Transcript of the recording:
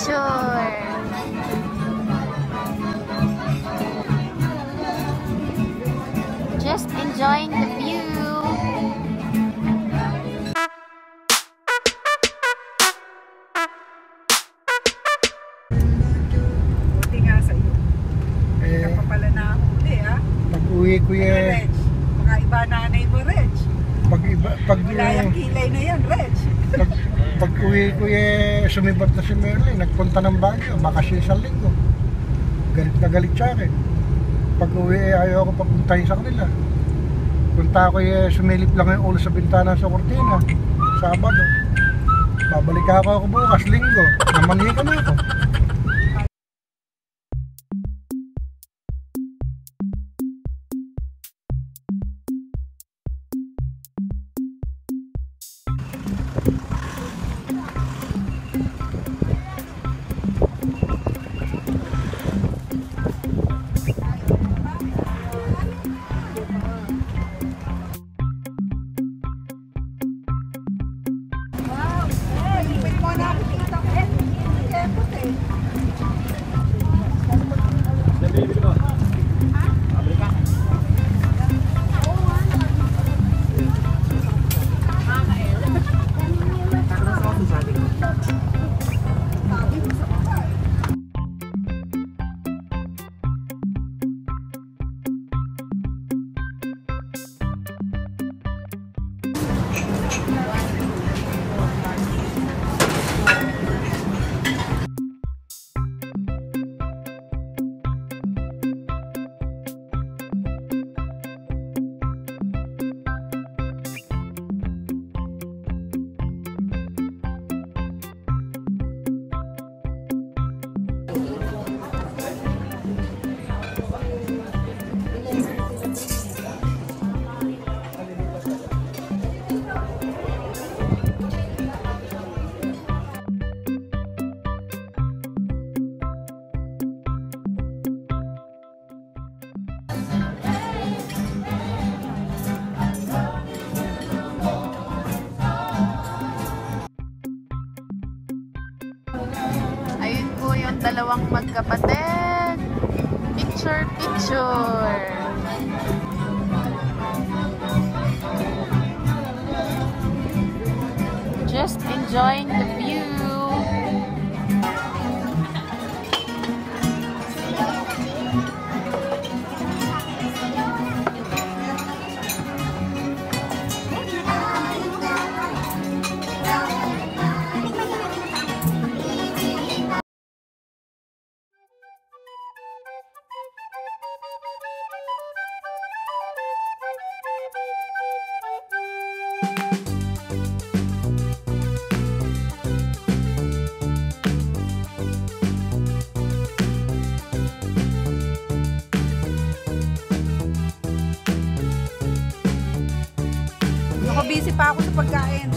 picture. Just enjoying the view. Buti nga sa iyo. Kaya pa pala nahuli ha. Pag-uwi ko yan. Mga iba nanay mo, Reg. Wala yung kilay na yan, Reg. Pag-uwi ko yan, sumibat na si Merlin. Nagpunta ng Baguio, bakasyon sa linggo. Galit na galit sa akin. Pag-uwi ayaw ako papuntahin sa kanila. Punta ako sumilip lang yung ulo sa bintana sa kortina. Sabado. Babalik ako bukas, linggo. Namanhi kami ako. Ayun po yung dalawang magkapatid. Picture, picture. Just enjoying the view. Busy pa ako sa pagkain.